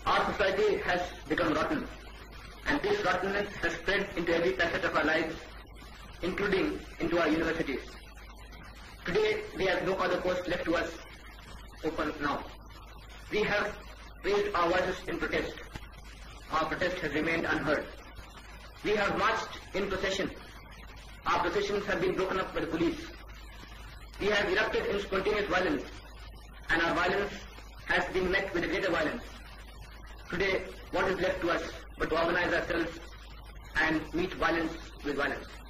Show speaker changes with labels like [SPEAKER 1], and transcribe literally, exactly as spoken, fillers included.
[SPEAKER 1] Our society has become rotten, and this rottenness has spread into every facet of our lives, including into our universities. Today, we have no other course left to us open now. We have raised our voices in protest. Our protest has remained unheard. We have marched in procession. Our processions have been broken up by the police. We have erupted in spontaneous violence, and our violence has been met with a greater violence. Today, what is left to us but to organize ourselves and meet violence with violence?